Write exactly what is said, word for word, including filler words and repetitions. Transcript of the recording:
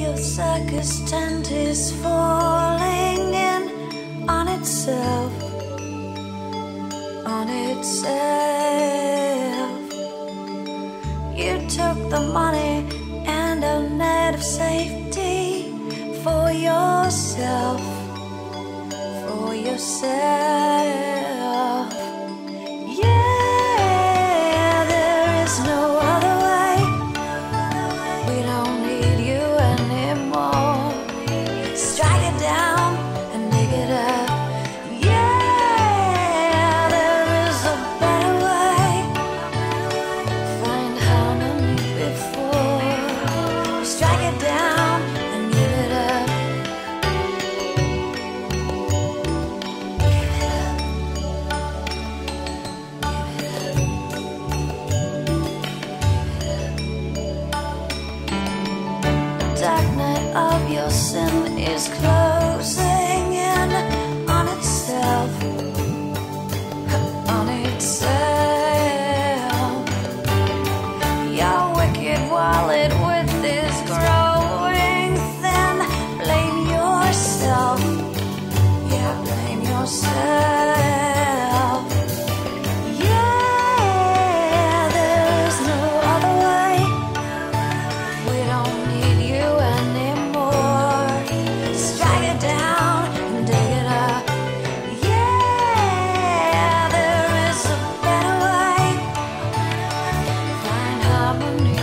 Your circus tent is falling in on itself, on itself. You took the money and a net of safety for yourself, for yourself. Yeah, there is no other way. We don't need you anymore. Strike it down and dig it up. Yeah, there is a better way. Find harmony before. Strike it down and give it up. Give it up. Dark night of your sin is closing in on itself, on itself. Your wicked wallet width is growing thin. Blame yourself, yeah, blame yourself. Yeah, there is no other way. We don't need you anymore. Strike it down and dig it up. Yeah, there is a better way. Find harmony